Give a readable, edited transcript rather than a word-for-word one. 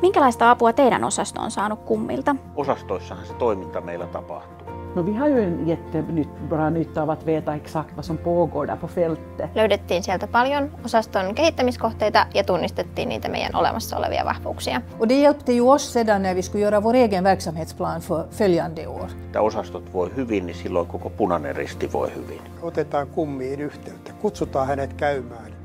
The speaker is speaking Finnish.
Minkälaista apua teidän osasto on saanut kummilta? Osastoissahan se toiminta meillä tapahtuu. No, vi har ju en jättebra nytta av att veta exakt vad som pågår där på fältet. Löydettiin sieltä paljon osaston kehittämiskohteita ja tunnistettiin niitä meidän olemassa olevia vahvuuksia. Och det hjälpte ju oss sedan när vi skulle göra vår egen verksamhetsplan för följande år. Että osastot voi hyvin, niin silloin koko Punainen Risti voi hyvin. Otetaan kummiin yhteyttä, kutsutaan hänet käymään